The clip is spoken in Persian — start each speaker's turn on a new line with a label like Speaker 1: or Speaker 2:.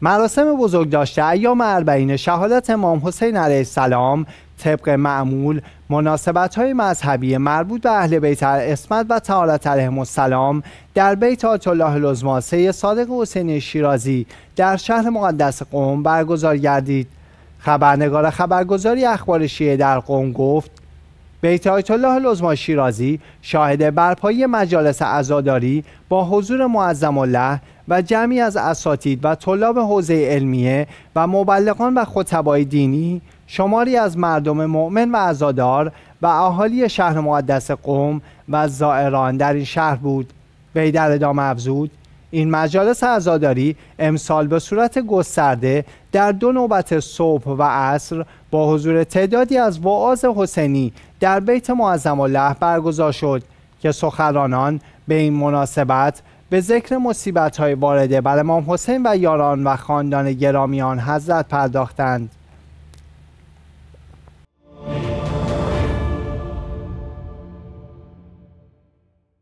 Speaker 1: مراسم بزرگداشت ایام اربعین شهادت امام حسین علیه السلام طبق معمول مناسبت‌های مذهبی مربوط به اهل بیت عصمت و طهارت علیهم السلام در بیت آیت الله العظمی سید صادق حسینی شیرازی در شهر مقدس قم برگزار گردید. خبرنگار خبرگزاری اخبار شیعه در قم گفت بیت آیت الله العظمی شیرازی شاهد برپایی مجالس عزاداری با حضور معظم الله و جمعی از اساتید و طلاب حوزه علمیه و مبلغان و خطبای دینی، شماری از مردم مؤمن و عزادار و اهالی شهر مقدس قم و زائران در این شهر بود. وی در ادامه افزود این مجالس عزاداری امسال به صورت گسترده در 2 نوبت صبح و عصر با حضور تعدادی از وعاظ حسینی در بیت معظم الله برگزار شد که سخنرانان به این مناسبت به ذکر مصیبت‌های وارده بر امام حسین و یاران و خاندان گرامیان حضرت پرداختند.